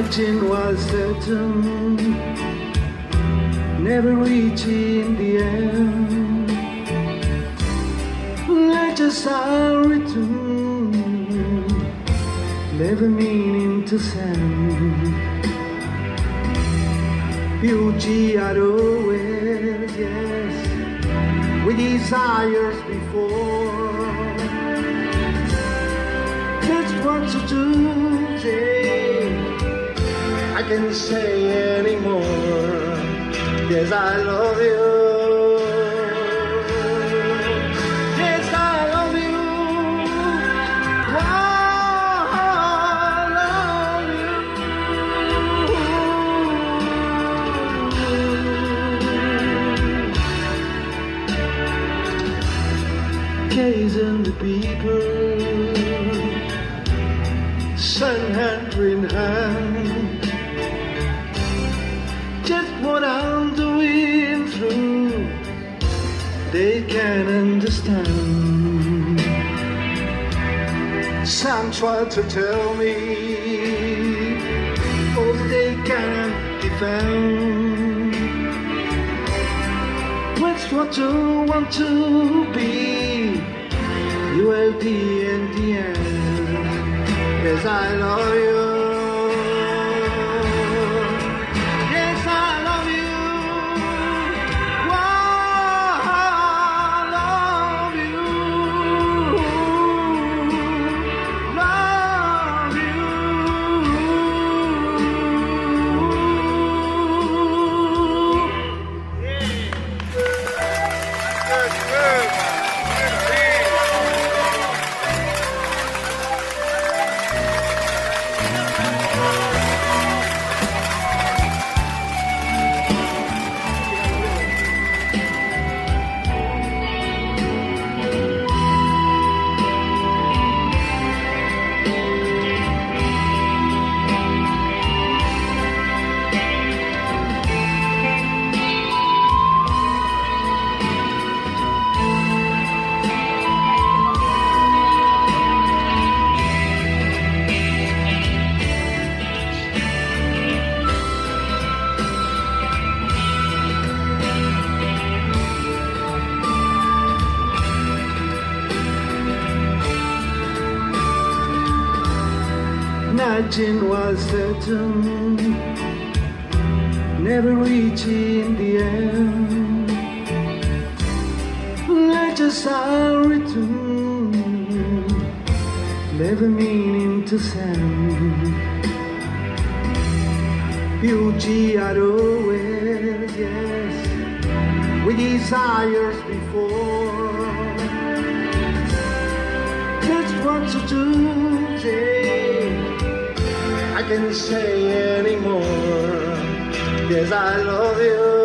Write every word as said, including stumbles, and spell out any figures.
Imagine was certain, never reaching the end. Letters are written, never meaning to send. Beauty I'd always, yes, with desires before. That's what to do, say. I can't say anymore. Yes, I love you. Yes, I love you. Oh, I love you. Gazing the people, sun hand in hand, just what I'm doing through, they can't understand. Some try to tell me, cause they can't defend. What's what you want to be, you will be in the end. Yes, I love you. Yes, I love you. Oh, I love you. Love you. Good, good. Imagine was certain, never reaching the end. Letters are written, never meaning to send. Beauty I'd always, yes, with desires before. That's what to do, say. I can't say anymore. Yes, I love you.